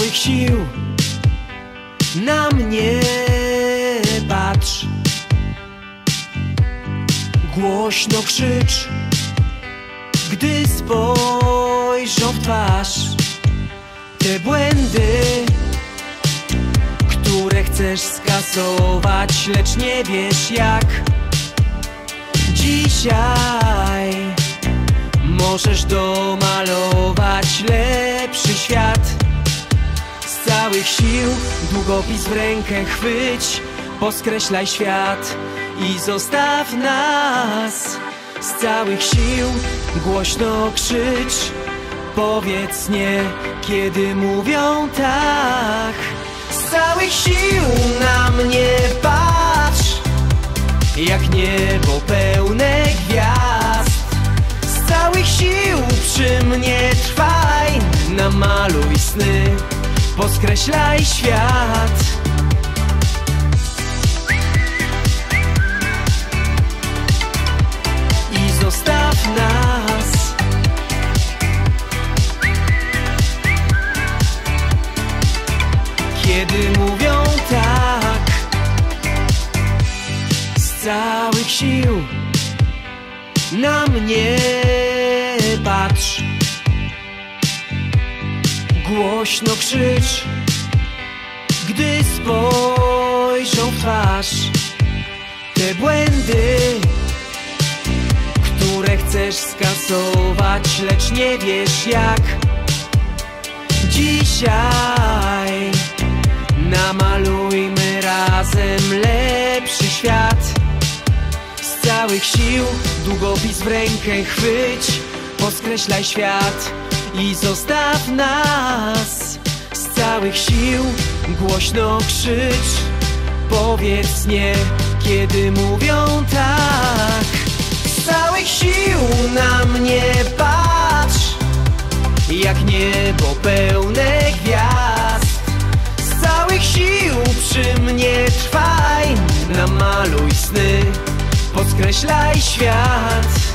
całych sił na mnie patrz. Głośno krzycz, gdy spojrzą w twarz. Te błędy, które chcesz skasować, lecz nie wiesz jak. Dzisiaj możesz domalować lepszy świat. Z całych sił długopis w rękę chwyć, poskreślaj świat i zostaw nas. Z całych sił głośno krzycz, powiedz nie, kiedy mówią tak. Z całych sił na mnie patrz, jak niebo pełne gwiazd. Z całych sił przy mnie trwaj, namaluj sny, poskreślaj świat. I zostaw nas. Kiedy mówią tak. Z całych sił na mnie patrz. Głośno krzycz, gdy spojrzą w twarz. Te błędy, które chcesz skasować, lecz nie wiesz jak. Dzisiaj namalujmy razem lepszy świat. Z całych sił długopis w rękę chwyć, poskreślaj świat i zostaw nas. Z całych sił głośno krzycz, powiedz nie, kiedy mówią tak. Z całych sił na mnie patrz, jak niebo pełne gwiazd. Z całych sił przy mnie trwaj, namaluj sny, podkreślaj świat.